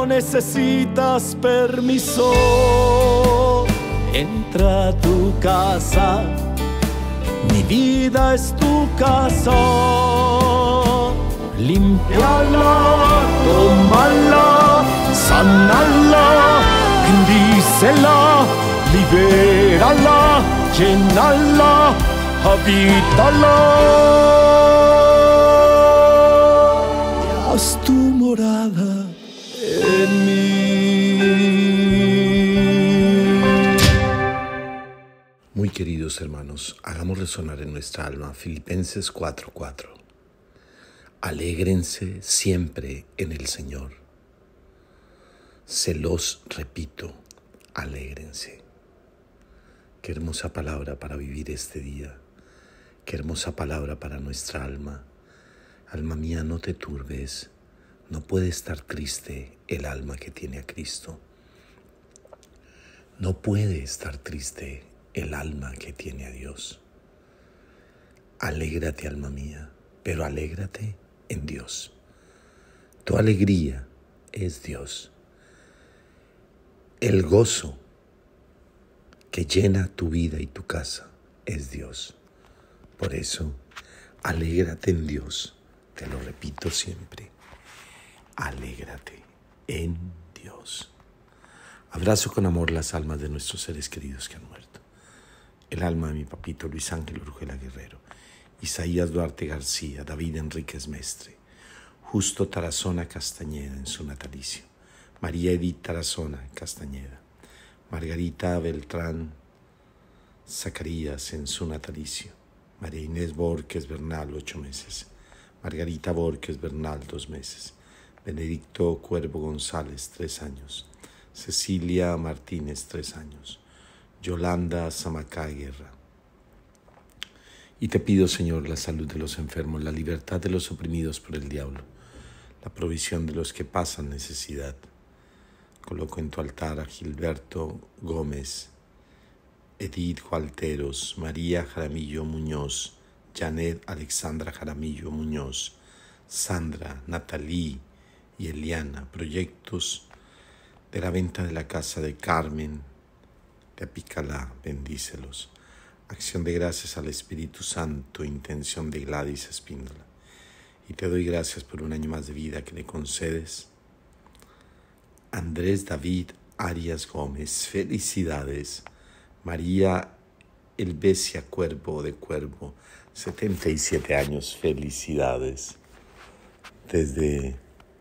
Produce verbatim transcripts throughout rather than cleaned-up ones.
no necesitas permiso. Entra a tu casa, mi vida es tu casa. Límpiala, tómala, sánala, bendícela, libérala, llénala, habítala. Y haz tu morada en mí. Muy queridos hermanos, hagamos resonar en nuestra alma Filipenses cuatro cuatro. Alégrense siempre en el Señor. Se los repito, alégrense. Qué hermosa palabra para vivir este día. Qué hermosa palabra para nuestra alma. Alma mía, no te turbes. No puede estar triste el alma que tiene a Cristo. No puede estar triste el alma que tiene a Dios. Alégrate, alma mía, pero alégrate en Dios. Tu alegría es Dios. El gozo que llena tu vida y tu casa es Dios. Por eso, alégrate en Dios. Te lo repito siempre. Alégrate en Dios. Abrazo con amor las almas de nuestros seres queridos que han muerto. El alma de mi papito Luis Ángel Urjela Guerrero, Isaías Duarte García, David Enríquez Mestre, Justo Tarazona Castañeda en su natalicio, María Edith Tarazona Castañeda, Margarita Beltrán Zacarías en su natalicio, María Inés Borges Bernal, ocho meses, Margarita Borges Bernal, dos meses, Benedicto Cuervo González, tres años, Cecilia Martínez, tres años, Yolanda Zamacá Guerra. Y te pido, Señor, la salud de los enfermos, la libertad de los oprimidos por el diablo, la provisión de los que pasan necesidad. Coloco en tu altar a Gilberto Gómez, Edith Gualteros, María Jaramillo Muñoz, Janet Alexandra Jaramillo Muñoz, Sandra, Natalí y Eliana, proyectos de la venta de la casa de Carmen de Apicalá, bendícelos. Acción de gracias al Espíritu Santo, intención de Gladys Espíndola. Y te doy gracias por un año más de vida que le concedes. Andrés David Arias Gómez, felicidades. María Elvesia Cuervo de Cuervo, setenta y siete años, felicidades. Desde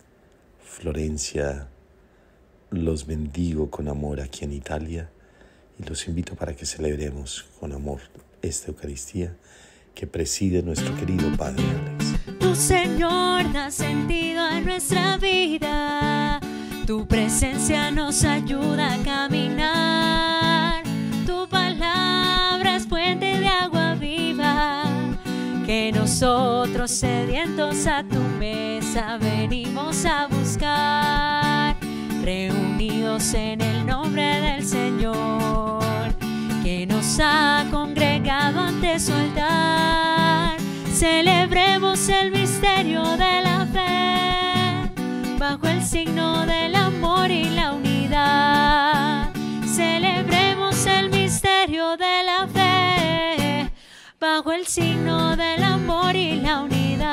Florencia los bendigo con amor aquí en Italia. Y los invito para que celebremos con amor esta Eucaristía que preside nuestro querido Padre Alex. Tu Señor da sentido a nuestra vida, tu presencia nos ayuda a caminar, tu palabra es fuente de agua viva, que nosotros sedientos a tu mesa venimos a buscar, reunidos en el nombre del Señor, que nos ha congregado ante su altar. Celebremos el misterio de la fe, bajo el signo del amor y la unidad. Celebremos el misterio de la fe, bajo el signo del amor y la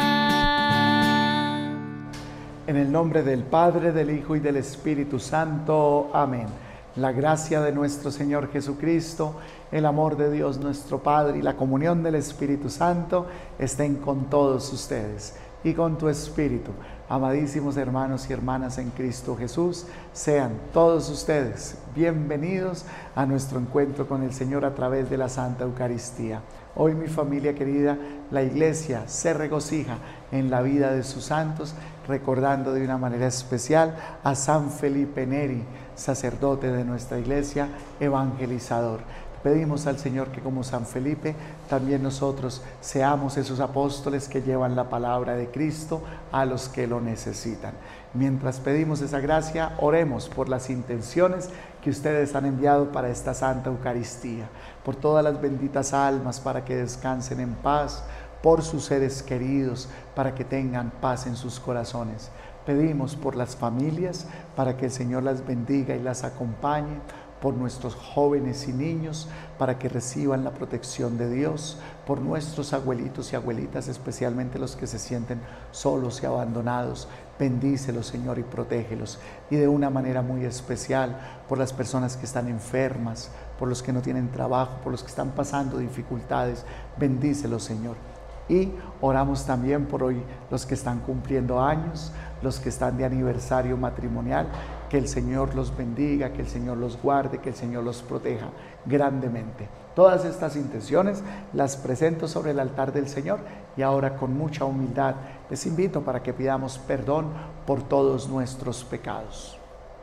unidad. En el nombre del Padre, del Hijo y del Espíritu Santo. Amén. La gracia de nuestro Señor Jesucristo, el amor de Dios nuestro Padre y la comunión del Espíritu Santo estén con todos ustedes y con tu espíritu. Amadísimos hermanos y hermanas en Cristo Jesús, sean todos ustedes bienvenidos a nuestro encuentro con el Señor a través de la Santa Eucaristía. Hoy, mi familia querida, la Iglesia se regocija en la vida de sus santos, recordando de una manera especial a San Felipe Neri, sacerdote de nuestra Iglesia, evangelizador. Pedimos al Señor que como San Felipe, también nosotros seamos esos apóstoles que llevan la palabra de Cristo a los que lo necesitan. Mientras pedimos esa gracia, oremos por las intenciones que ustedes han enviado para esta Santa Eucaristía, por todas las benditas almas para que descansen en paz, por sus seres queridos para que tengan paz en sus corazones. Pedimos por las familias para que el Señor las bendiga y las acompañe, por nuestros jóvenes y niños para que reciban la protección de Dios, por nuestros abuelitos y abuelitas, especialmente los que se sienten solos y abandonados. Bendícelos, Señor, y protégelos. Y de una manera muy especial por las personas que están enfermas, por los que no tienen trabajo, por los que están pasando dificultades. Bendícelos, Señor. Y oramos también por hoy los que están cumpliendo años, los que están de aniversario matrimonial, que el Señor los bendiga, que el Señor los guarde, que el Señor los proteja grandemente. Todas estas intenciones las presento sobre el altar del Señor y ahora con mucha humildad les invito para que pidamos perdón por todos nuestros pecados.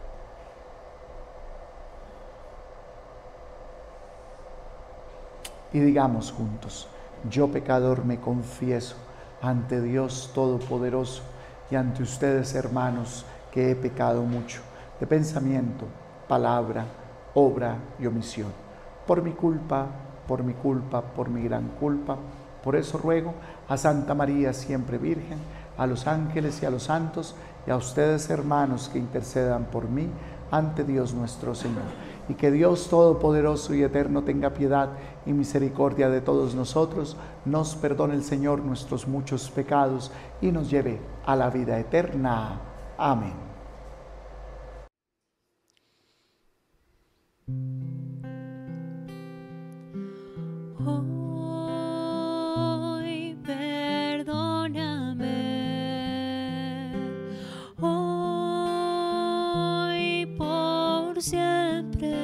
Y digamos juntos: yo pecador me confieso ante Dios Todopoderoso y ante ustedes, hermanos, que he pecado mucho, de pensamiento, palabra, obra y omisión. Por mi culpa, por mi culpa, por mi gran culpa. Por eso ruego a Santa María, siempre Virgen, a los ángeles y a los santos, y a ustedes, hermanos, que intercedan por mí ante Dios nuestro Señor. Y que Dios Todopoderoso y Eterno tenga piedad y misericordia de todos nosotros, nos perdone el Señor nuestros muchos pecados y nos lleve a la vida eterna. Amén. Hoy perdóname, hoy por siempre,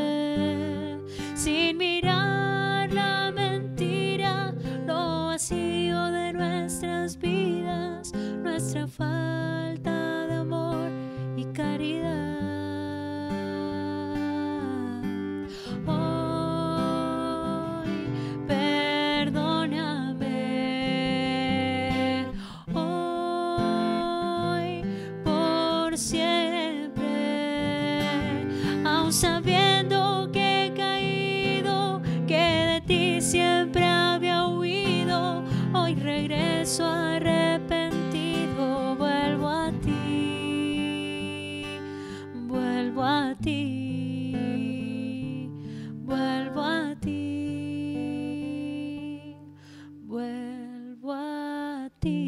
sin mirar la mentira, lo vacío de nuestras vidas, nuestra falta de amor y caridad. Sabiendo que he caído, que de ti siempre había huido, hoy regreso arrepentido, vuelvo a ti, vuelvo a ti, vuelvo a ti, vuelvo a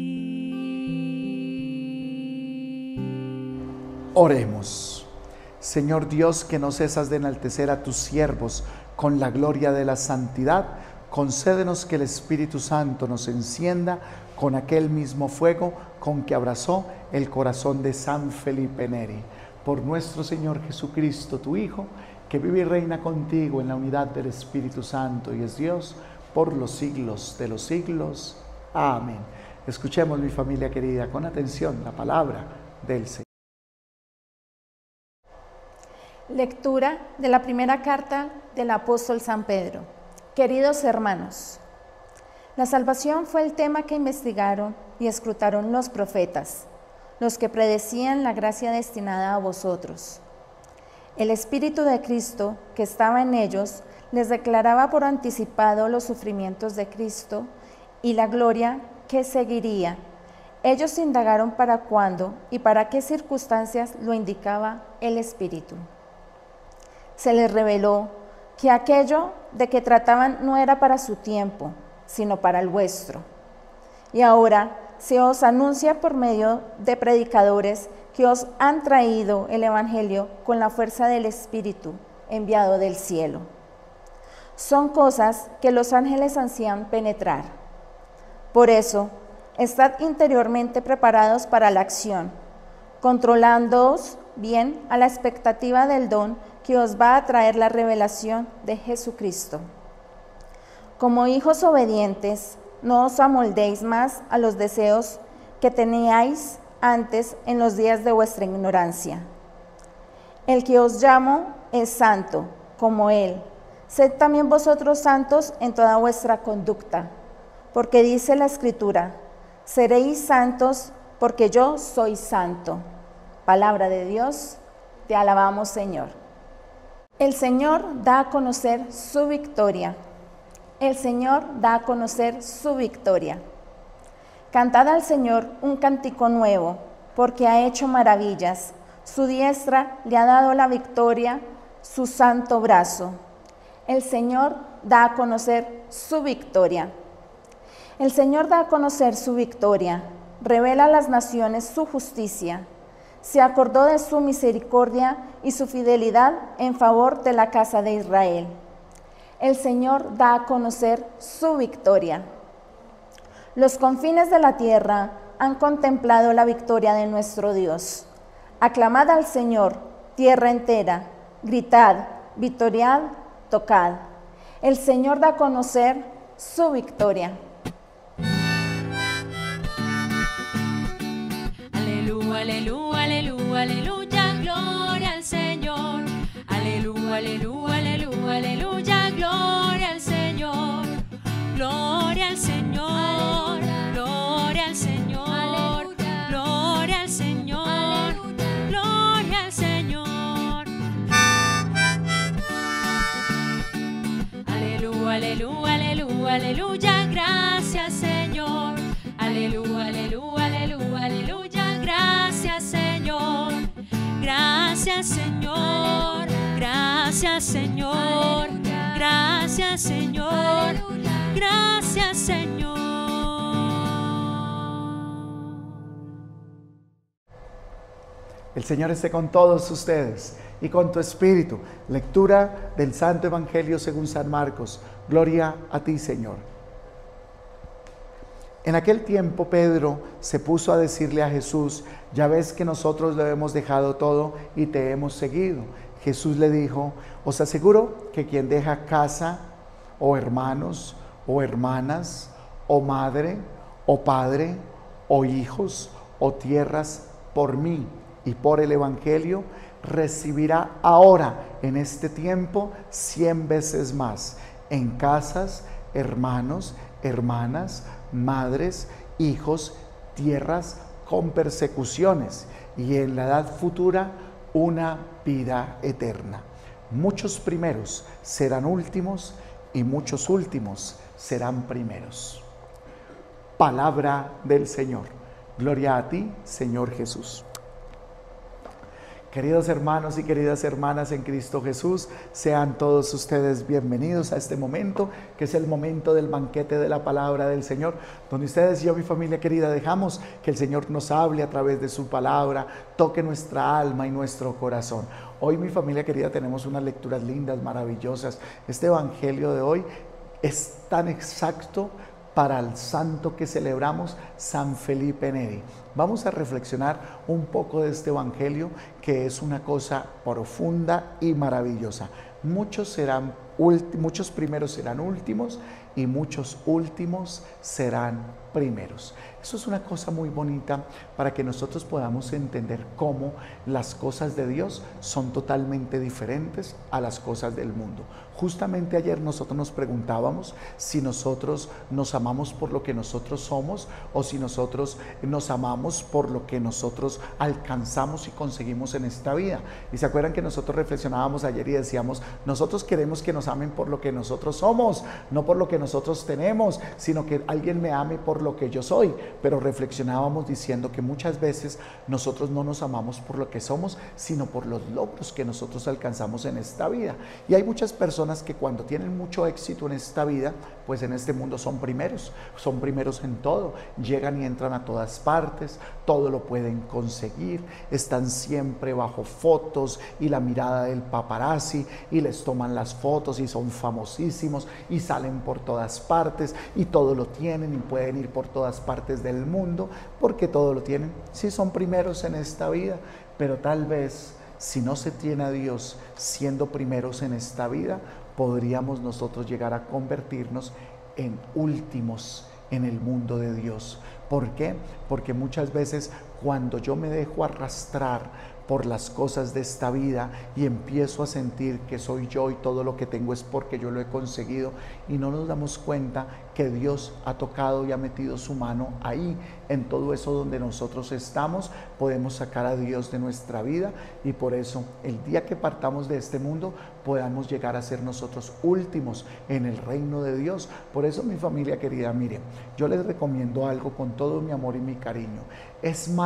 ti. Oremos. Señor Dios, que no cesas de enaltecer a tus siervos con la gloria de la santidad, concédenos que el Espíritu Santo nos encienda con aquel mismo fuego con que abrazó el corazón de San Felipe Neri. Por nuestro Señor Jesucristo, tu Hijo, que vive y reina contigo en la unidad del Espíritu Santo y es Dios por los siglos de los siglos. Amén. Escuchemos, mi familia querida, con atención la palabra del Señor. Lectura de la primera carta del apóstol San Pedro. Queridos hermanos, la salvación fue el tema que investigaron y escrutaron los profetas, los que predecían la gracia destinada a vosotros. El Espíritu de Cristo que estaba en ellos les declaraba por anticipado los sufrimientos de Cristo y la gloria que seguiría. Ellos indagaron para cuándo y para qué circunstancias lo indicaba el Espíritu. Se les reveló que aquello de que trataban no era para su tiempo, sino para el vuestro. Y ahora se os anuncia por medio de predicadores que os han traído el Evangelio con la fuerza del Espíritu enviado del cielo. Son cosas que los ángeles ansían penetrar. Por eso, estad interiormente preparados para la acción, controlándoos bien a la expectativa del don que os va a traer la revelación de Jesucristo. Como hijos obedientes, no os amoldéis más a los deseos que teníais antes en los días de vuestra ignorancia. El que os llamo es santo, como Él. Sed también vosotros santos en toda vuestra conducta, porque dice la Escritura: seréis santos porque yo soy santo. Palabra de Dios, te alabamos, Señor. El Señor da a conocer su victoria. El Señor da a conocer su victoria. Cantad al Señor un cántico nuevo, porque ha hecho maravillas. Su diestra le ha dado la victoria, su santo brazo. El Señor da a conocer su victoria. El Señor da a conocer su victoria, revela a las naciones su justicia. Se acordó de su misericordia y su fidelidad en favor de la casa de Israel. El Señor da a conocer su victoria. Los confines de la tierra han contemplado la victoria de nuestro Dios. Aclamad al Señor, tierra entera, gritad, victoriad, tocad. El Señor da a conocer su victoria. Aleluya, aleluya, aleluya, aleluya, gloria al Señor. Aleluya, aleluya, aleluya, aleluya, gloria al Señor. Gloria al Señor, gloria al Señor, gloria al Señor, gloria al Señor. Aleluya, aleluya, aleluya, aleluya, gracias Señor. Aleluya, aleluya, aleluya, aleluya, gracias Señor. Gracias Señor, gracias Señor, gracias Señor, gracias Señor. El Señor esté con todos ustedes y con tu espíritu. Lectura del Santo Evangelio según San Marcos. Gloria a ti, Señor. En aquel tiempo Pedro se puso a decirle a Jesús: ya ves que nosotros lo hemos dejado todo y te hemos seguido. Jesús le dijo: os aseguro que quien deja casa, o hermanos, o hermanas, o madre, o padre, o hijos, o tierras, por mí y por el Evangelio, recibirá ahora, en este tiempo, cien veces más, en casas, hermanos, hermanas, madres, hijos, tierras, con persecuciones, y en la edad futura una vida eterna. Muchos primeros serán últimos y muchos últimos serán primeros. Palabra del Señor. Gloria a ti, Señor Jesús. Queridos hermanos y queridas hermanas en Cristo Jesús, sean todos ustedes bienvenidos a este momento, que es el momento del banquete de la palabra del Señor, donde ustedes y yo, mi familia querida, dejamos que el Señor nos hable a través de su palabra, toque nuestra alma y nuestro corazón. Hoy, mi familia querida, tenemos unas lecturas lindas, maravillosas. Este evangelio de hoy es tan exacto para el santo que celebramos, San Felipe Neri. Vamos a reflexionar un poco de este evangelio, que es una cosa profunda y maravillosa. Muchos serán muchos primeros serán últimos y muchos últimos serán primeros. Eso es una cosa muy bonita para que nosotros podamos entender cómo las cosas de Dios son totalmente diferentes a las cosas del mundo. Justamente ayer nosotros nos preguntábamos si nosotros nos amamos por lo que nosotros somos o si nosotros nos amamos por lo que nosotros alcanzamos y conseguimos en esta vida. Y se acuerdan que nosotros reflexionábamos ayer y decíamos: nosotros queremos que nos amen por lo que nosotros somos, no por lo que nosotros tenemos, sino que alguien me ame por lo que yo soy. Pero reflexionábamos diciendo que muchas veces nosotros no nos amamos por lo que somos, sino por los logros que nosotros alcanzamos en esta vida. Y hay muchas personas que cuando tienen mucho éxito en esta vida, pues en este mundo son primeros, son primeros en todo, llegan y entran a todas partes, todo lo pueden conseguir, están siempre bajo fotos y la mirada del paparazzi, y les toman las fotos y son famosísimos y salen por todas partes y todo lo tienen y pueden ir por todas partes del mundo porque todo lo tienen. Sí, son primeros en esta vida, pero tal vez si no se tiene a Dios siendo primeros en esta vida, podríamos nosotros llegar a convertirnos en últimos en el mundo de Dios. ¿Por qué? Porque muchas veces cuando yo me dejo arrastrar por las cosas de esta vida y empiezo a sentir que soy yo y todo lo que tengo es porque yo lo he conseguido, y no nos damos cuenta que Dios ha tocado y ha metido su mano ahí, en todo eso donde nosotros estamos, podemos sacar a Dios de nuestra vida, y por eso el día que partamos de este mundo podamos llegar a ser nosotros últimos en el reino de Dios. Por eso, mi familia querida, miren, yo les recomiendo algo con todo mi amor y mi cariño. Es malo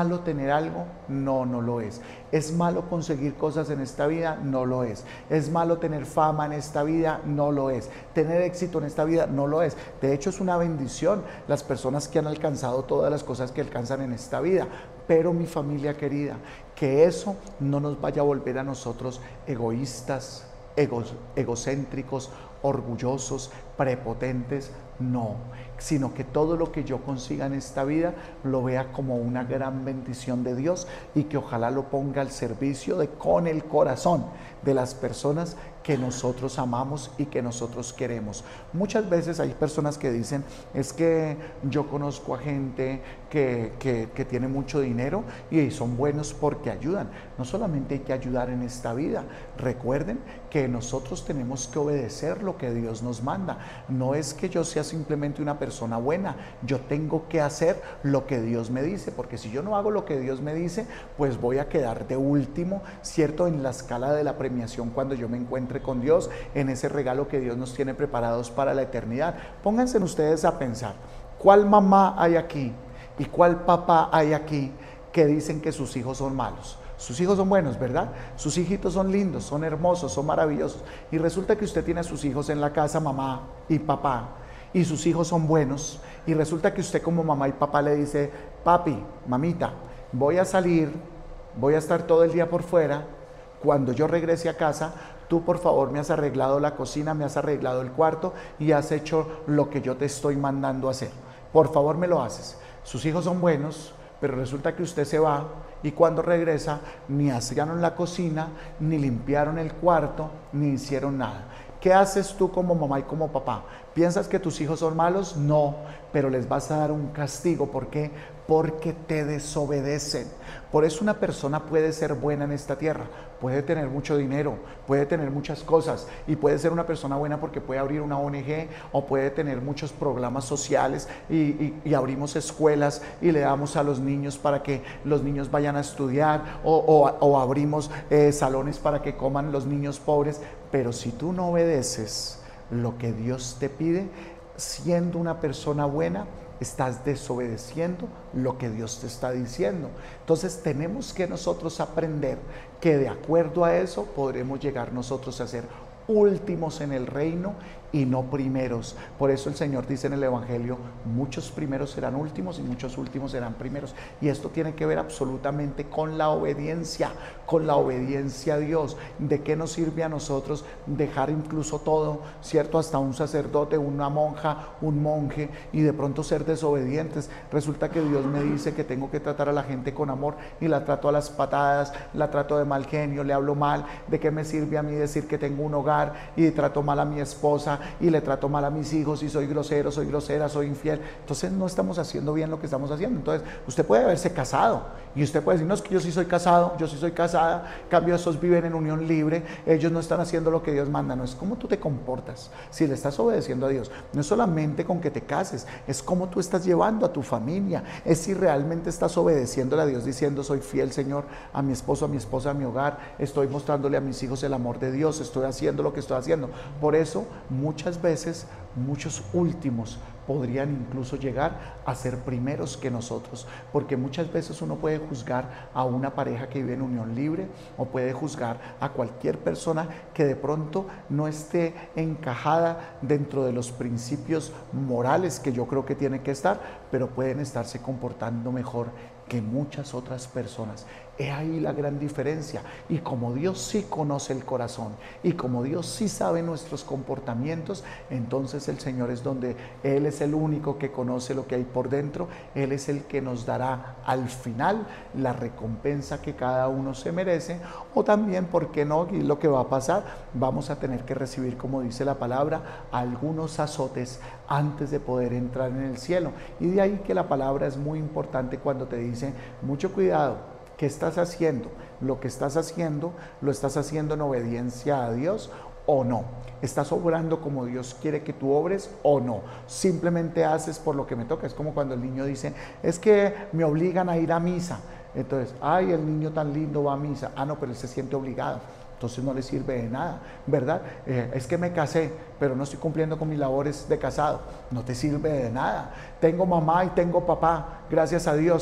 malo tener algo? No, no lo es. ¿Es malo conseguir cosas en esta vida? No lo es. ¿Es malo tener fama en esta vida? No lo es. ¿Tener éxito en esta vida? No lo es. De hecho, es una bendición las personas que han alcanzado todas las cosas que alcanzan en esta vida. Pero mi familia querida, que eso no nos vaya a volver a nosotros egoístas, egos, egocéntricos, orgullosos, prepotentes, no, sino que todo lo que yo consiga en esta vida lo vea como una gran bendición de Dios y que ojalá lo ponga al servicio de con el corazón de las personas que nosotros amamos y que nosotros queremos. Muchas veces hay personas que dicen, es que yo conozco a gente que, que, que tiene mucho dinero y son buenos porque ayudan. No solamente hay que ayudar en esta vida, recuerden que nosotros tenemos que obedecer lo que Dios nos manda. No es que yo sea simplemente una persona buena, yo tengo que hacer lo que Dios me dice, porque si yo no hago lo que Dios me dice, pues voy a quedar de último, ¿cierto? En la escala de la premiación cuando yo me encuentre con Dios, en ese regalo que Dios nos tiene preparados para la eternidad. Pónganse ustedes a pensar, ¿cuál mamá hay aquí y cuál papá hay aquí que dicen que sus hijos son malos? Sus hijos son buenos, ¿verdad? Sus hijitos son lindos, son hermosos, son maravillosos. Y resulta que usted tiene a sus hijos en la casa, mamá y papá, y sus hijos son buenos. Y resulta que usted como mamá y papá le dice, papi, mamita, voy a salir, voy a estar todo el día por fuera. Cuando yo regrese a casa, tú por favor me has arreglado la cocina, me has arreglado el cuarto y has hecho lo que yo te estoy mandando a hacer. Por favor me lo haces. Sus hijos son buenos, pero resulta que usted se va y cuando regresa ni hacían la cocina, ni limpiaron el cuarto, ni hicieron nada. ¿Qué haces tú como mamá y como papá? ¿Piensas que tus hijos son malos? No, pero les vas a dar un castigo. ¿Por qué? Porque te desobedecen. Por eso una persona puede ser buena en esta tierra, puede tener mucho dinero, puede tener muchas cosas y puede ser una persona buena porque puede abrir una O N G o puede tener muchos programas sociales y, y, y abrimos escuelas y le damos a los niños para que los niños vayan a estudiar o, o, o abrimos eh, salones para que coman los niños pobres. Pero si tú no obedeces lo que Dios te pide, siendo una persona buena, estás desobedeciendo lo que Dios te está diciendo. Entonces tenemos que nosotros aprender que de acuerdo a eso podremos llegar nosotros a ser últimos en el reino y no primeros. Por eso el Señor dice en el Evangelio, muchos primeros serán últimos y muchos últimos serán primeros. Y esto tiene que ver absolutamente con la obediencia, con la obediencia a Dios. ¿De qué nos sirve a nosotros dejar incluso todo, cierto? Hasta un sacerdote, una monja, un monje, y de pronto ser desobedientes. Resulta que Dios me dice que tengo que tratar a la gente con amor y la trato a las patadas, la trato de mal genio, le hablo mal. ¿De qué me sirve a mí decir que tengo un hogar y trato mal a mi esposa y le trato mal a mis hijos y soy grosero, soy grosera, soy infiel? Entonces no estamos haciendo bien lo que estamos haciendo. Entonces usted puede haberse casado y usted puede decir, no, es que yo sí soy casado, yo sí soy casada, en cambio esos viven en unión libre, ellos no están haciendo lo que Dios manda. No es cómo tú te comportas, si le estás obedeciendo a Dios. No es solamente con que te cases, es cómo tú estás llevando a tu familia, es si realmente estás obedeciéndole a Dios diciendo, soy fiel, Señor, a mi esposo, a mi esposa, a mi hogar, estoy mostrándole a mis hijos el amor de Dios, estoy haciendo lo que estoy haciendo. Por eso muchas veces muchos últimos podrían incluso llegar a ser primeros que nosotros, porque muchas veces uno puede juzgar a una pareja que vive en unión libre o puede juzgar a cualquier persona que de pronto no esté encajada dentro de los principios morales que yo creo que tiene que estar, pero pueden estarse comportando mejor que muchas otras personas. He ahí la gran diferencia. Y como Dios sí conoce el corazón y como Dios sí sabe nuestros comportamientos, entonces el Señor es donde Él es el único que conoce lo que hay por dentro. Él es el que nos dará al final la recompensa que cada uno se merece, o también, ¿por qué no? Y lo que va a pasar, vamos a tener que recibir, como dice la palabra, algunos azotes antes de poder entrar en el cielo. Y de ahí que la palabra es muy importante cuando te dice, mucho cuidado. ¿Qué estás haciendo? ¿Lo que estás haciendo, lo estás haciendo en obediencia a Dios o no? ¿Estás obrando como Dios quiere que tú obres o no? Simplemente haces por lo que me toca. Es como cuando el niño dice, es que me obligan a ir a misa. Entonces, ay, el niño tan lindo va a misa. Ah, no, pero él se siente obligado. Entonces no le sirve de nada, ¿verdad? Eh, es que me casé, pero no estoy cumpliendo con mis labores de casado. No te sirve de nada. Tengo mamá y tengo papá, gracias a Dios,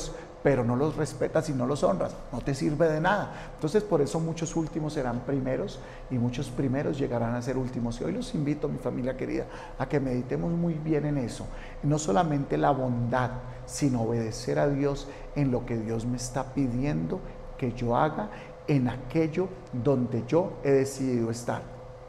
pero no los respetas y no los honras, no te sirve de nada. Entonces por eso muchos últimos serán primeros y muchos primeros llegarán a ser últimos. Y hoy los invito, mi familia querida, a que meditemos muy bien en eso. No solamente la bondad, sino obedecer a Dios en lo que Dios me está pidiendo que yo haga, en aquello donde yo he decidido estar.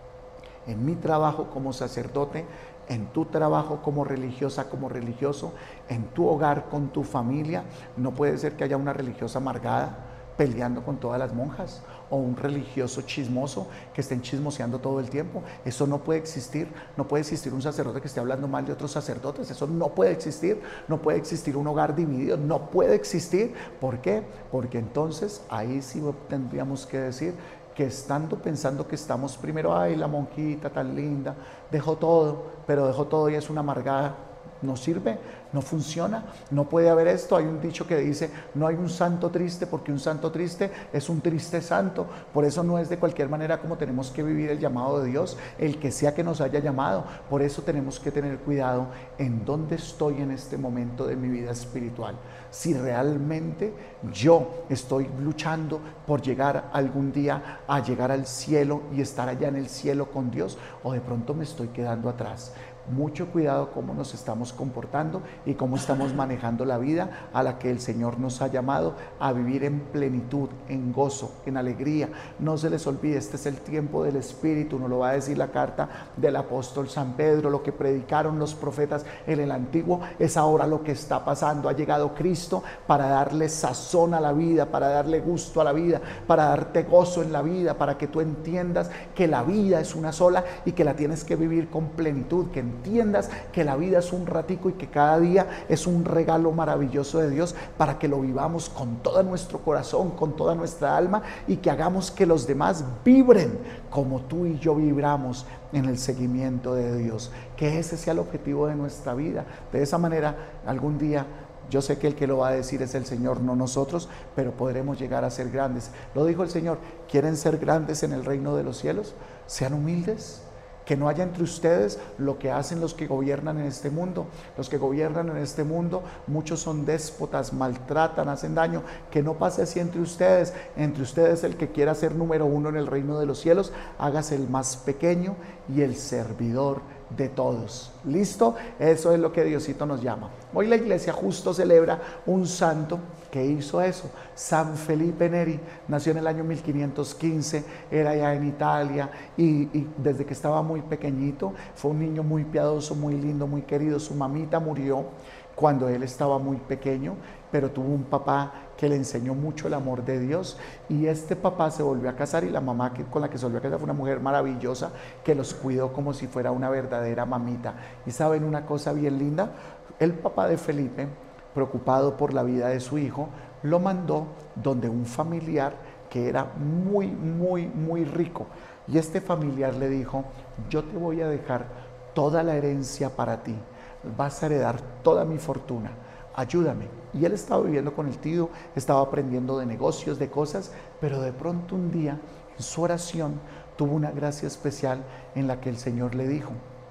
En mi trabajo como sacerdote, en tu trabajo como religiosa, como religioso, en tu hogar con tu familia. No puede ser que haya una religiosa amargada peleando con todas las monjas, o un religioso chismoso que estén chismoseando todo el tiempo. Eso no puede existir. No puede existir un sacerdote que esté hablando mal de otros sacerdotes. Eso no puede existir. No puede existir un hogar dividido. No puede existir. ¿Por qué? Porque entonces ahí sí tendríamos que decir que estando pensando que estamos primero, ay, la monjita tan linda, dejó todo, pero dejó todo y es una amargada. No sirve, no funciona, no puede haber esto. Hay un dicho que dice, no hay un santo triste, porque un santo triste es un triste santo. Por eso no es de cualquier manera como tenemos que vivir el llamado de Dios, el que sea que nos haya llamado. Por eso tenemos que tener cuidado en dónde estoy en este momento de mi vida espiritual. Si realmente yo estoy luchando por llegar algún día a llegar al cielo y estar allá en el cielo con Dios, o de pronto me estoy quedando atrás. Mucho cuidado cómo nos estamos comportando y cómo estamos manejando la vida a la que el Señor nos ha llamado a vivir en plenitud, en gozo, en alegría. No se les olvide, este es el tiempo del Espíritu, nos lo va a decir la carta del apóstol San Pedro. Lo que predicaron los profetas en el Antiguo es ahora lo que está pasando. Ha llegado Cristo para darle sazón a la vida, para darle gusto a la vida, para darte gozo en la vida, para que tú entiendas que la vida es una sola y que la tienes que vivir con plenitud, que entiendas que la vida es un ratico y que cada día es un regalo maravilloso de Dios, para que lo vivamos con todo nuestro corazón, con toda nuestra alma, y que hagamos que los demás vibren como tú y yo vibramos en el seguimiento de Dios. Que ese sea el objetivo de nuestra vida. De esa manera, algún día, yo sé que el que lo va a decir es el Señor, no nosotros, pero podremos llegar a ser grandes. Lo dijo el Señor: ¿quieren ser grandes en el reino de los cielos? Sean humildes. Que no haya entre ustedes lo que hacen los que gobiernan en este mundo. Los que gobiernan en este mundo, muchos son déspotas, maltratan, hacen daño. Que no pase así entre ustedes. Entre ustedes, el que quiera ser número uno en el reino de los cielos, hágase el más pequeño y el servidor de todos. ¿Listo? Eso es lo que Diosito nos llama. Hoy la iglesia justo celebra un santo que hizo eso. San Felipe Neri nació en el año mil quinientos quince, era ya en Italia, y, y desde que estaba muy pequeñito fue un niño muy piadoso, muy lindo, muy querido. Su mamita murió cuando él estaba muy pequeño, pero tuvo un papá que le enseñó mucho el amor de Dios, y este papá se volvió a casar, y la mamá que, con la que se volvió a casar fue una mujer maravillosa que los cuidó como si fuera una verdadera mamita. Y saben una cosa bien linda, el papá de Felipe, preocupado por la vida de su hijo, lo mandó donde un familiar que era muy, muy, muy rico, y este familiar le dijo: yo te voy a dejar toda la herencia para ti, vas a heredar toda mi fortuna, ayúdame. Y él estaba viviendo con el tío, estaba aprendiendo de negocios, de cosas, pero de pronto un día en su oración tuvo una gracia especial en la que el Señor le dijo: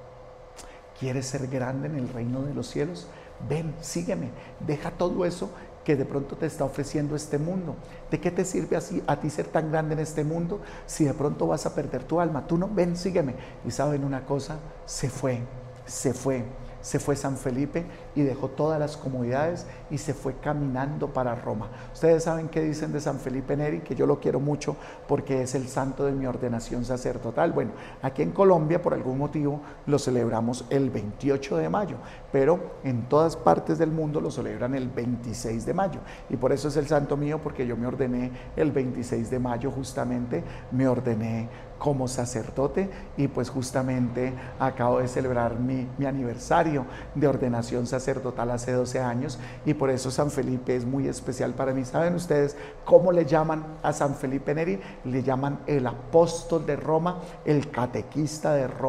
¿quieres ser grande en el reino de los cielos? Ven, sígueme, deja todo eso que de pronto te está ofreciendo este mundo. ¿De qué te sirve así a ti ser tan grande en este mundo si de pronto vas a perder tu alma? Tú no, ven, sígueme. Y saben una cosa, se fue, se fue. Se fue San Felipe y dejó todas las comodidades y se fue caminando para Roma. Ustedes saben qué dicen de San Felipe Neri, que yo lo quiero mucho porque es el santo de mi ordenación sacerdotal. Bueno, aquí en Colombia por algún motivo lo celebramos el veintiocho de mayo, pero en todas partes del mundo lo celebran el veintiséis de mayo, y por eso es el santo mío, porque yo me ordené el veintiséis de mayo, justamente me ordené como sacerdote, y pues justamente acabo de celebrar mi, mi aniversario de ordenación sacerdotal hace doce años, y por eso San Felipe es muy especial para mí. ¿Saben ustedes cómo le llaman a San Felipe Neri? Le llaman el apóstol de Roma, el catequista de Roma.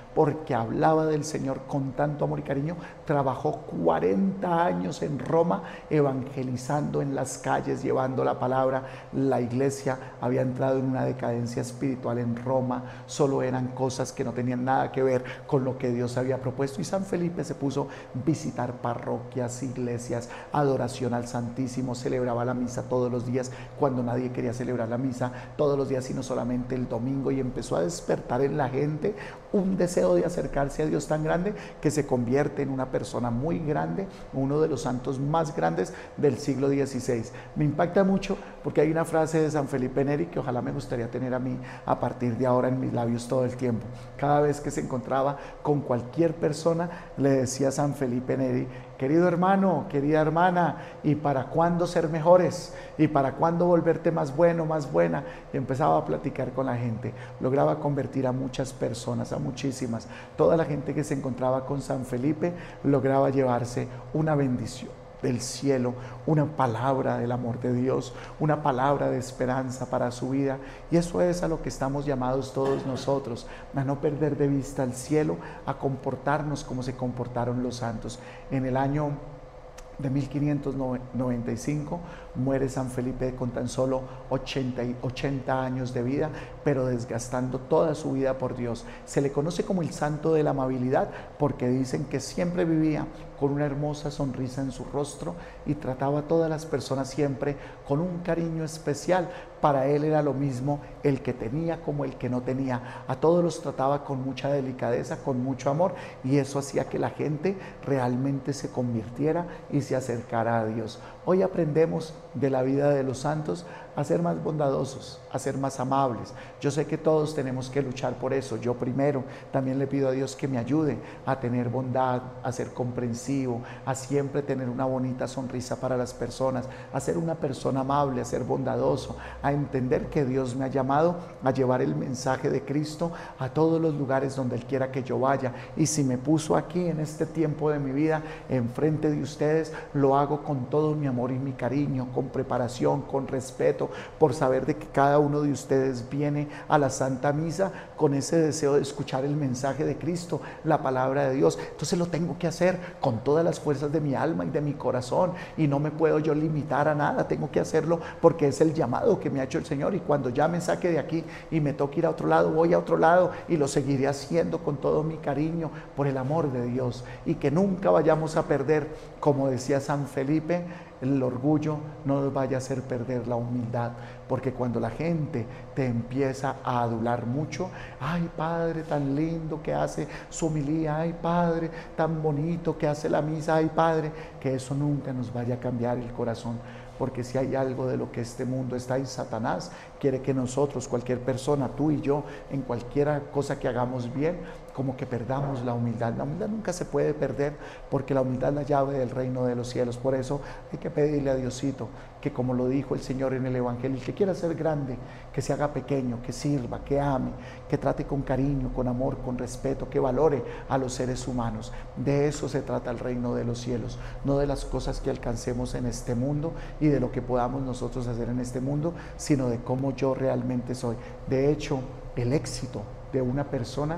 porque hablaba del Señor con tanto amor y cariño. Trabajó cuarenta años en Roma evangelizando en las calles, llevando la palabra. La iglesia había entrado en una decadencia espiritual en Roma, solo eran cosas que no tenían nada que ver con lo que Dios había propuesto, y San Felipe se puso a visitar parroquias, iglesias, adoración al Santísimo, celebraba la misa todos los días cuando nadie quería celebrar la misa todos los días, sino solamente el domingo, y empezó a despertar en la gente un deseo de acercarse a Dios tan grande que se convierte en una persona muy grande, uno de los santos más grandes del siglo dieciséis. Me impacta mucho porque hay una frase de San Felipe Neri que ojalá me gustaría tener a mí a partir de ahora en mis labios todo el tiempo. Cada vez que se encontraba con cualquier persona le decía a San Felipe Neri: querido hermano, querida hermana, ¿y para cuándo ser mejores? ¿Y para cuándo volverte más bueno, más buena? Y empezaba a platicar con la gente. Lograba convertir a muchas personas, a muchísimas. Toda la gente que se encontraba con San Felipe lograba llevarse una bendición del cielo, una palabra del amor de Dios, una palabra de esperanza para su vida. Y eso es a lo que estamos llamados todos nosotros, a no perder de vista el cielo, a comportarnos como se comportaron los santos. En el año de mil quinientos noventa y cinco muere San Felipe con tan solo ochenta, ochenta años de vida, pero desgastando toda su vida por Dios. Se le conoce como el santo de la amabilidad porque dicen que siempre vivía con una hermosa sonrisa en su rostro y trataba a todas las personas siempre con un cariño especial. Para él era lo mismo el que tenía como el que no tenía. A todos los trataba con mucha delicadeza, con mucho amor, y eso hacía que la gente realmente se convirtiera y se acercara a Dios. Hoy aprendemos de la vida de los santos a ser más bondadosos, a ser más amables. Yo sé que todos tenemos que luchar por eso. Yo primero también le pido a Dios que me ayude a tener bondad, a ser comprensivo, a siempre tener una bonita sonrisa para las personas, a ser una persona amable, a ser bondadoso, a entender que Dios me ha llamado a llevar el mensaje de Cristo a todos los lugares donde Él quiera que yo vaya. Y si me puso aquí en este tiempo de mi vida enfrente de ustedes, lo hago con todo mi amor y mi cariño, con preparación, con respeto, por saber de que cada uno de ustedes viene a la Santa Misa con ese deseo de escuchar el mensaje de Cristo, la palabra de Dios. Entonces lo tengo que hacer con todas las fuerzas de mi alma y de mi corazón, y no me puedo yo limitar a nada. Tengo que hacerlo porque es el llamado que me ha hecho el Señor, y cuando ya me saque de aquí y me toque ir a otro lado, voy a otro lado y lo seguiré haciendo con todo mi cariño por el amor de Dios. Y que nunca vayamos a perder, como decía San Felipe, el orgullo no nos vaya a hacer perder la humildad, porque cuando la gente te empieza a adular mucho, ay Padre tan lindo que hace su homilía, ay Padre tan bonito que hace la misa, ay Padre, que eso nunca nos vaya a cambiar el corazón. Porque si hay algo de lo que este mundo está en Satanás, quiere que nosotros, cualquier persona, tú y yo, en cualquier cosa que hagamos bien, como que perdamos la humildad. La humildad nunca se puede perder, porque la humildad es la llave del reino de los cielos. Por eso hay que pedirle a Diosito que, como lo dijo el Señor en el Evangelio, el que quiera ser grande, que se haga pequeño, que sirva, que ame, que trate con cariño, con amor, con respeto, que valore a los seres humanos. De eso se trata el reino de los cielos, no de las cosas que alcancemos en este mundo y de lo que podamos nosotros hacer en este mundo, sino de cómo yo realmente soy. De hecho, el éxito de una persona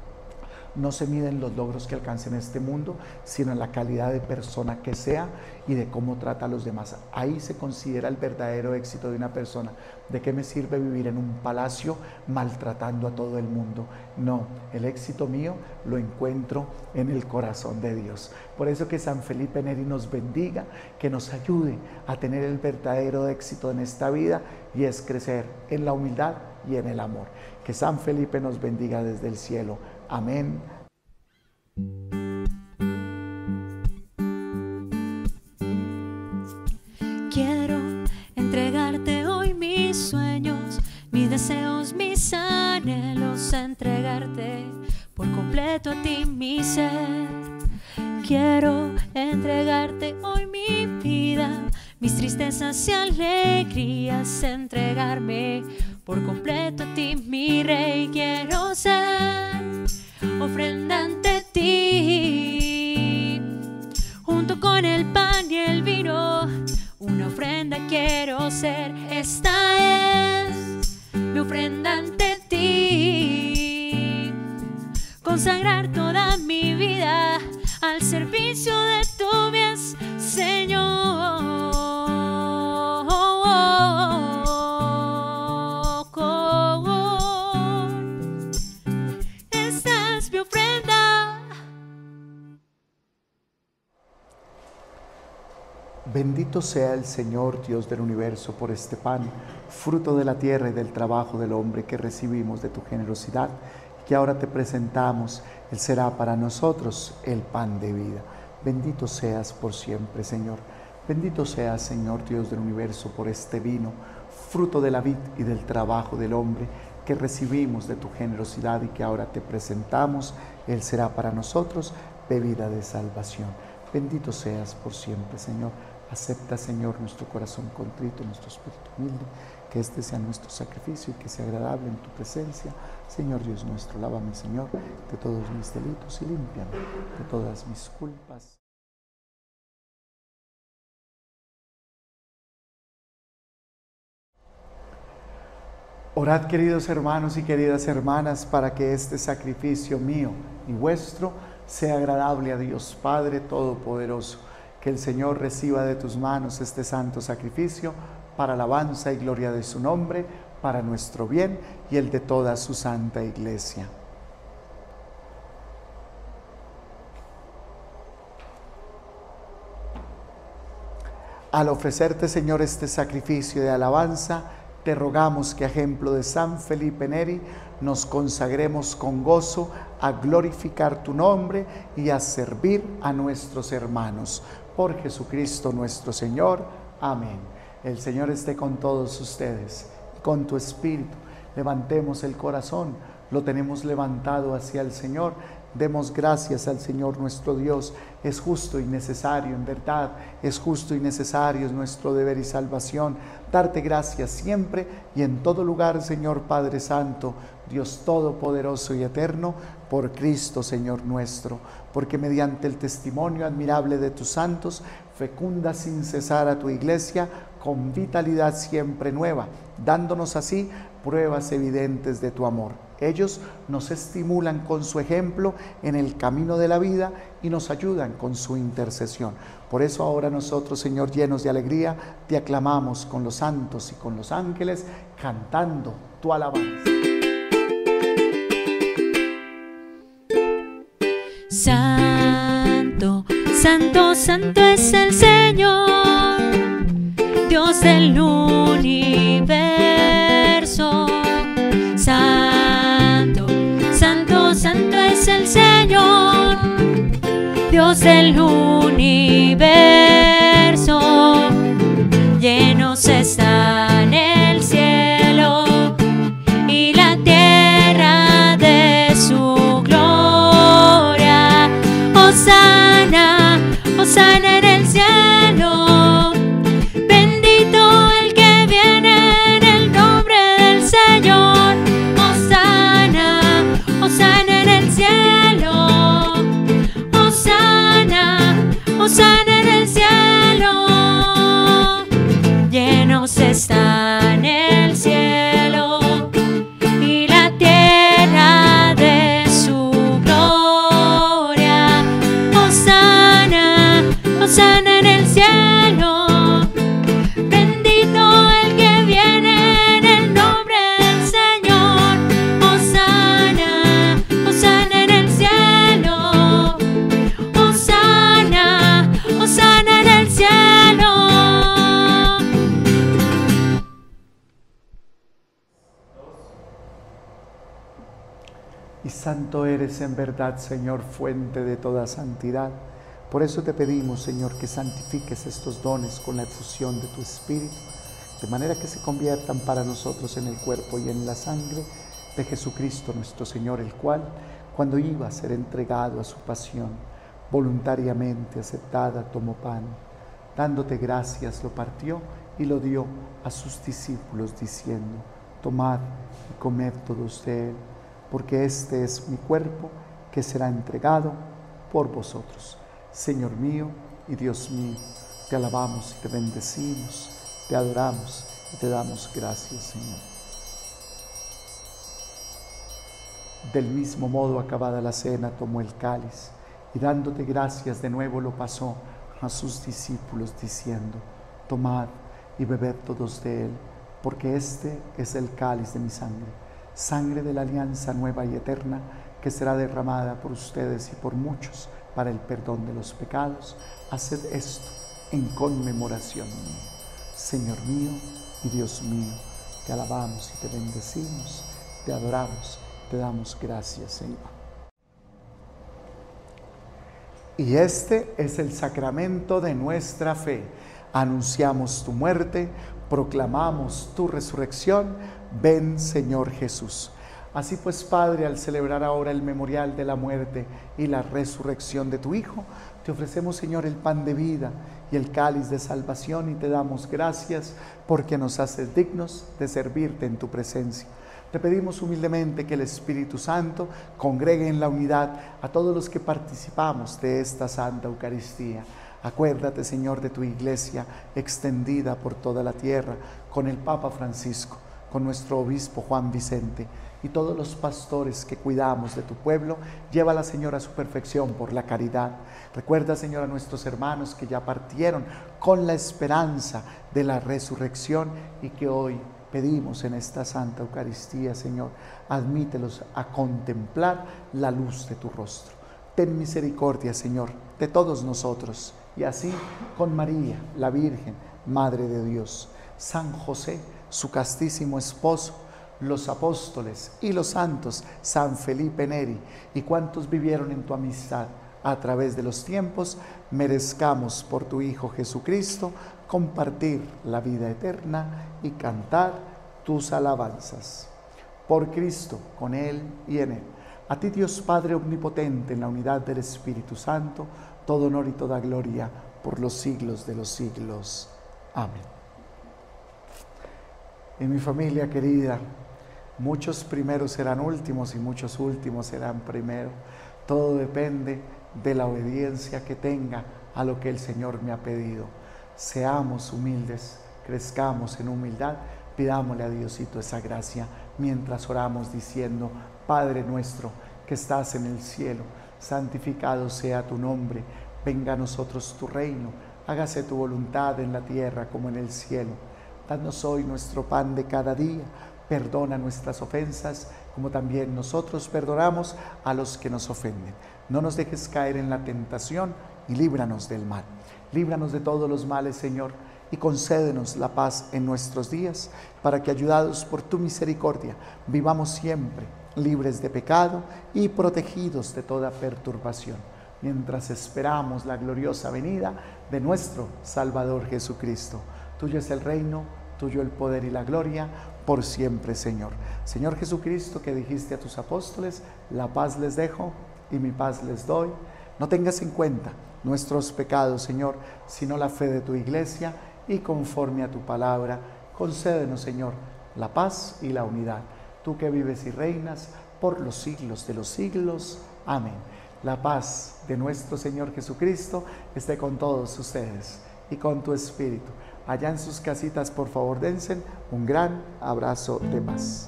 no se mide en los logros que alcance en este mundo, sino en la calidad de persona que sea y de cómo trata a los demás. Ahí se considera el verdadero éxito de una persona. ¿De qué me sirve vivir en un palacio maltratando a todo el mundo? No, el éxito mío lo encuentro en el corazón de Dios. Por eso que San Felipe Neri nos bendiga, que nos ayude a tener el verdadero éxito en esta vida, y es crecer en la humildad y en el amor. Que San Felipe nos bendiga desde el cielo. Amén. Quiero entregarte hoy mis sueños, mis deseos, mis anhelos, entregarte por completo a ti mi ser. Quiero entregarte hoy mi vida, mis tristezas y alegrías, entregarme por completo a ti mi Rey. Quiero ser ofrenda ante ti, junto con el pan y el vino, una ofrenda quiero ser. Esta es mi ofrenda ante ti, consagrar toda mi vida al servicio de tu bien, Señor. Esta es mi ofrenda. Bendito sea el Señor Dios del universo por este pan, fruto de la tierra y del trabajo del hombre que recibimos de tu generosidad, y que ahora te presentamos. Él será para nosotros el pan de vida. Bendito seas por siempre, Señor. Bendito seas, Señor Dios del universo, por este vino, fruto de la vid y del trabajo del hombre que recibimos de tu generosidad y que ahora te presentamos. Él será para nosotros bebida de salvación. Bendito seas por siempre, Señor. Acepta, Señor, nuestro corazón contrito, nuestro espíritu humilde, que este sea nuestro sacrificio y que sea agradable en tu presencia. Señor Dios nuestro, lávame, Señor, de todos mis delitos y límpiame de todas mis culpas. Orad, queridos hermanos y queridas hermanas, para que este sacrificio mío y vuestro sea agradable a Dios Padre Todopoderoso. Que el Señor reciba de tus manos este santo sacrificio para alabanza y gloria de su nombre, para nuestro bien y el de toda su santa Iglesia. Al ofrecerte, Señor, este sacrificio de alabanza, te rogamos que, a ejemplo de San Felipe Neri, nos consagremos con gozo a glorificar tu nombre y a servir a nuestros hermanos. Por Jesucristo nuestro Señor. Amén. El Señor esté con todos ustedes y con tu espíritu. Levantemos el corazón, lo tenemos levantado hacia el Señor. Demos gracias al Señor nuestro Dios. Es justo y necesario, en verdad, es justo y necesario, es nuestro deber y salvación. Darte gracias siempre y en todo lugar, Señor Padre Santo, Dios Todopoderoso y Eterno, por Cristo, Señor nuestro, porque mediante el testimonio admirable de tus santos, fecunda sin cesar a tu Iglesia con vitalidad siempre nueva, dándonos así pruebas evidentes de tu amor. Ellos nos estimulan con su ejemplo en el camino de la vida y nos ayudan con su intercesión. Por eso ahora nosotros, Señor, llenos de alegría, te aclamamos con los santos y con los ángeles, cantando tu alabanza. Santo, santo, santo es el Señor, Dios del universo. Santo, santo, santo es el Señor, Dios del universo. Llenos están el cielo y la tierra de su gloria. Hosana, hosana en el cielo. Bendito el que viene en el nombre del Señor. Hosana, hosana en el cielo. Hosana, hosana en el cielo. Llenos están el cielo y la tierra de su gloria. Hosana, hosana en el cielo. Bendito el que viene en el nombre del Señor. Hosana, hosana en el cielo. Hosana, hosana en el cielo. Y santo eres en verdad, Señor, fuente de toda santidad. Por eso te pedimos, Señor, que santifiques estos dones con la efusión de tu Espíritu, de manera que se conviertan para nosotros en el cuerpo y en la sangre de Jesucristo nuestro Señor, el cual, cuando iba a ser entregado a su pasión, voluntariamente aceptada, tomó pan. Dándote gracias, lo partió y lo dio a sus discípulos, diciendo: tomad y comed todos de él, porque este es mi cuerpo que será entregado por vosotros. Señor mío y Dios mío, te alabamos y te bendecimos, te adoramos y te damos gracias, Señor. Del mismo modo, acabada la cena, tomó el cáliz y dándote gracias de nuevo lo pasó a sus discípulos diciendo: tomad y bebed todos de él, porque este es el cáliz de mi sangre, sangre de la alianza nueva y eterna, que será derramada por ustedes y por muchos para el perdón de los pecados. Haced esto en conmemoración mía. Señor mío y Dios mío, te alabamos y te bendecimos, te adoramos, te damos gracias, Señor. Y este es el sacramento de nuestra fe. Anunciamos tu muerte, proclamamos tu resurrección. Ven, Señor Jesús. Así pues, Padre, al celebrar ahora el memorial de la muerte y la resurrección de tu Hijo, te ofrecemos, Señor, el pan de vida y el cáliz de salvación, y te damos gracias porque nos haces dignos de servirte en tu presencia. Te pedimos humildemente que el Espíritu Santo congregue en la unidad a todos los que participamos de esta Santa Eucaristía. Acuérdate, Señor, de tu Iglesia extendida por toda la tierra, con el Papa Francisco, con nuestro Obispo Juan Vicente y todos los pastores que cuidamos de tu pueblo. Llévala, Señor, a su perfección por la caridad. Recuerda, Señor, a nuestros hermanos que ya partieron con la esperanza de la resurrección y que hoy pedimos en esta Santa Eucaristía, Señor, admítelos a contemplar la luz de tu rostro. Ten misericordia, Señor, de todos nosotros, y así con María, la Virgen, Madre de Dios, San José, su castísimo esposo, los apóstoles y los santos, San Felipe Neri, y cuantos vivieron en tu amistad a través de los tiempos, merezcamos por tu Hijo Jesucristo compartir la vida eterna y cantar tus alabanzas. Por Cristo, con Él y en Él. A ti, Dios Padre omnipotente, en la unidad del Espíritu Santo, todo honor y toda gloria por los siglos de los siglos. Amén. En mi familia querida, muchos primeros serán últimos y muchos últimos serán primeros. Todo depende de la obediencia que tenga a lo que el Señor me ha pedido. Seamos humildes, crezcamos en humildad, pidámosle a Diosito esa gracia mientras oramos diciendo: Padre nuestro que estás en el cielo, santificado sea tu nombre, venga a nosotros tu reino, hágase tu voluntad en la tierra como en el cielo. Danos hoy nuestro pan de cada día, perdona nuestras ofensas como también nosotros perdonamos a los que nos ofenden. No nos dejes caer en la tentación y líbranos del mal. Líbranos de todos los males, Señor, y concédenos la paz en nuestros días, para que, ayudados por tu misericordia, vivamos siempre libres de pecado y protegidos de toda perturbación, mientras esperamos la gloriosa venida de nuestro Salvador Jesucristo. Tuyo es el reino, tuyo el poder y la gloria, por siempre, Señor. Señor Jesucristo, que dijiste a tus apóstoles: la paz les dejo y mi paz les doy. No tengas en cuenta nuestros pecados, Señor, sino la fe de tu Iglesia, y conforme a tu palabra, concédenos, Señor, la paz y la unidad. Tú que vives y reinas por los siglos de los siglos. Amén. La paz de nuestro Señor Jesucristo esté con todos ustedes y con tu espíritu. Allá en sus casitas, por favor, dense un gran abrazo de paz.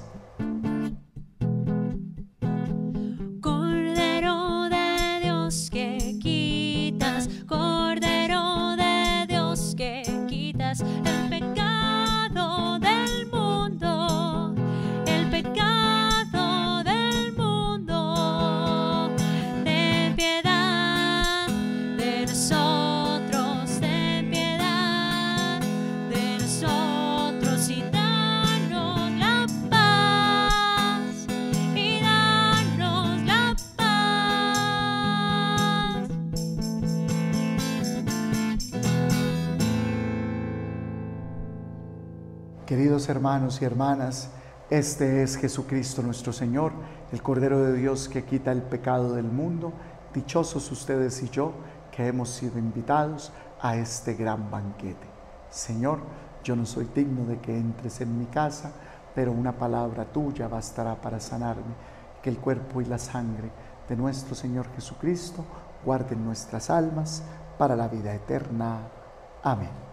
Cordero de Dios que quitas, Cordero de Dios que quitas el pecado del mundo, el pecado del mundo. Ten piedad de nosotros, ten piedad de nosotros y danos la paz, y danos la paz. Queridos hermanos y hermanas, este es Jesucristo nuestro Señor, el Cordero de Dios que quita el pecado del mundo. Dichosos ustedes y yo, que hemos sido invitados a este gran banquete. Señor, yo no soy digno de que entres en mi casa, pero una palabra tuya bastará para sanarme. Que el cuerpo y la sangre de nuestro Señor Jesucristo guarden nuestras almas para la vida eterna. Amén.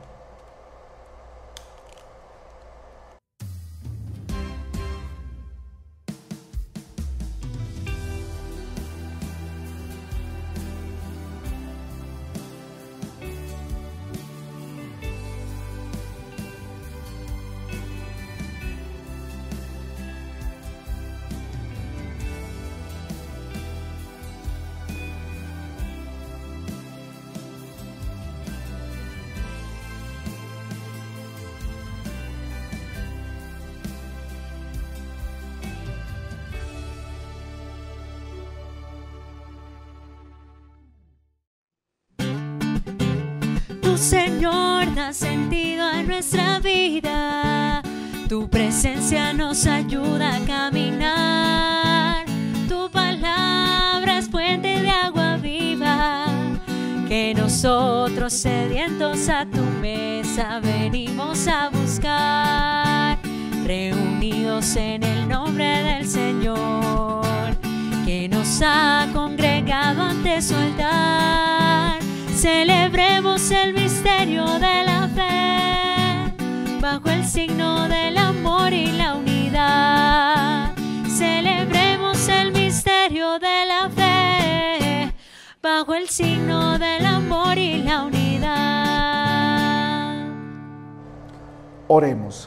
Señor, da sentido a nuestra vida. Tu presencia nos ayuda a caminar. Tu palabra es fuente de agua viva. Que nosotros, sedientos a tu mesa, venimos a buscar. Reunidos en el nombre del Señor, que nos ha congregado ante su altar. Celebremos el misterio de la fe, bajo el signo del amor y la unidad. Celebremos el misterio de la fe, bajo el signo del amor y la unidad. Oremos.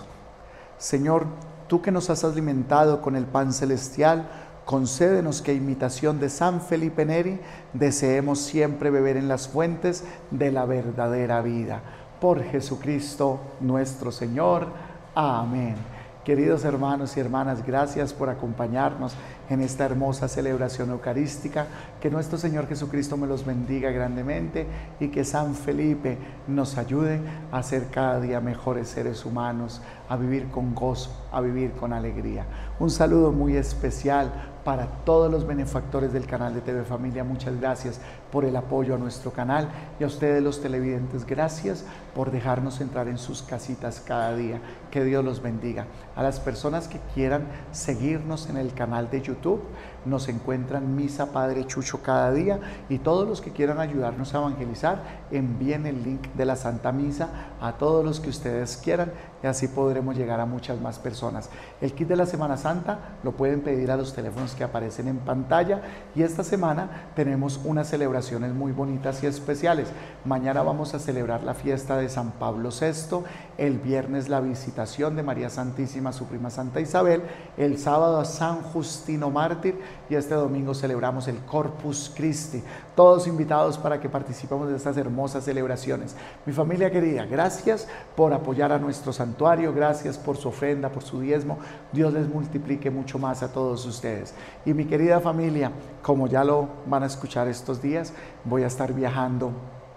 Señor, tú que nos has alimentado con el pan celestial, concédenos que, a imitación de San Felipe Neri, deseemos siempre beber en las fuentes de la verdadera vida. Por Jesucristo nuestro Señor. Amén. Queridos hermanos y hermanas, gracias por acompañarnos en esta hermosa celebración eucarística. Que nuestro Señor Jesucristo me los bendiga grandemente y que San Felipe nos ayude a ser cada día mejores seres humanos, a vivir con gozo, a vivir con alegría. Un saludo muy especial para todos los benefactores del canal de T V Familia. Muchas gracias por el apoyo a nuestro canal, y a ustedes los televidentes, gracias por dejarnos entrar en sus casitas cada día. Que Dios los bendiga. A las personas que quieran seguirnos en el canal de YouTube, nos encuentran Misa Padre Chucho cada día, y todos los que quieran ayudarnos a evangelizar, envíen el link de la Santa Misa a todos los que ustedes quieran, y así podremos llegar a muchas más personas. El kit de la Semana Santa lo pueden pedir a los teléfonos que aparecen en pantalla, y esta semana tenemos unas celebraciones muy bonitas y especiales. Mañana vamos a celebrar la fiesta de San Pablo sexto, el viernes la visitación de María Santísima, su prima Santa Isabel, el sábado a San Justino Mártir, y este domingo celebramos el Corpus Christi. Todos invitados para que participemos de estas hermosas celebraciones. Mi familia querida, gracias por apoyar a nuestro santuario, gracias por su ofrenda, por su diezmo. Dios les multiplique mucho más a todos ustedes. Y mi querida familia, como ya lo van a escuchar estos días, voy a estar viajando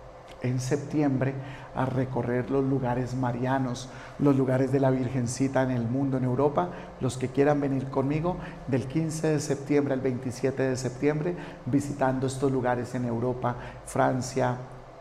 en septiembre a recorrer los lugares marianos, los lugares de la Virgencita en el mundo, en Europa. Los que quieran venir conmigo, del quince de septiembre al veintisiete de septiembre, visitando estos lugares en Europa, Francia,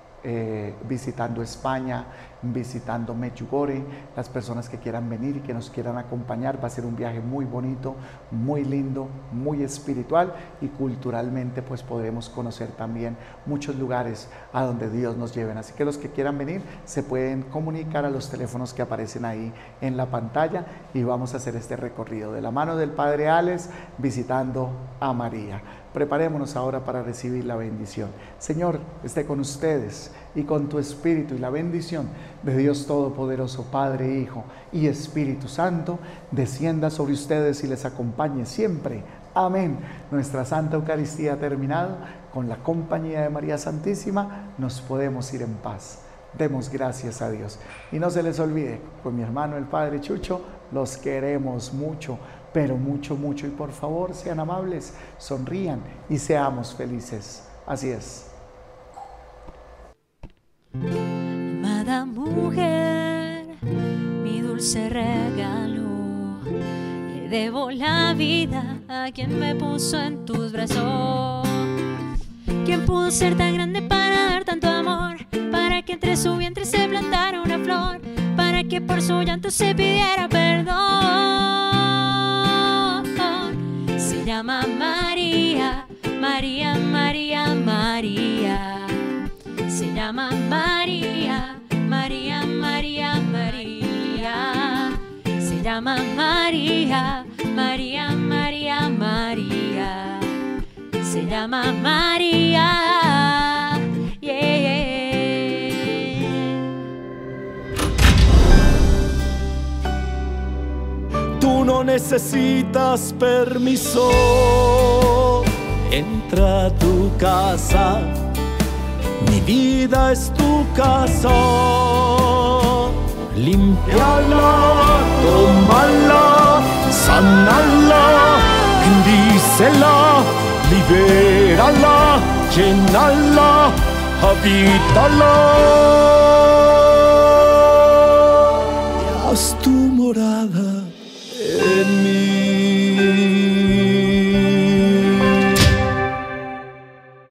eh, visitando España, visitando Medjugorje. Las personas que quieran venir y que nos quieran acompañar, va a ser un viaje muy bonito, muy lindo, muy espiritual, y culturalmente pues podremos conocer también muchos lugares a donde Dios nos lleve. Así que los que quieran venir se pueden comunicar a los teléfonos que aparecen ahí en la pantalla, y vamos a hacer este recorrido de la mano del Padre Alex, visitando a María. Preparémonos ahora para recibir la bendición. Señor, esté con ustedes y con tu espíritu, y la bendición de Dios Todopoderoso, Padre, Hijo y Espíritu Santo, descienda sobre ustedes y les acompañe siempre. Amén. Nuestra Santa Eucaristía ha terminado. Con la compañía de María Santísima nos podemos ir en paz. Demos gracias a Dios. Y no se les olvide, con mi hermano el Padre Chucho, los queremos mucho, pero mucho, mucho. Y por favor, sean amables, sonrían y seamos felices. Así es. Amada mujer, mi dulce regalo, le debo la vida a quien me puso en tus brazos. ¿Quién pudo ser tan grande para dar tanto amor? Para que entre su vientre se plantara una flor, para que por su llanto se pidiera perdón. Se llama María, María, María, María. Se llama María, María, María, María. Se llama María, María, María, María. Se llama María. Yeah, yeah. Tú no necesitas permiso, entra a tu casa. Mi vida es tu casa. Límpiala, tómala, sanala, bendícela, libérala, llénala, habítala.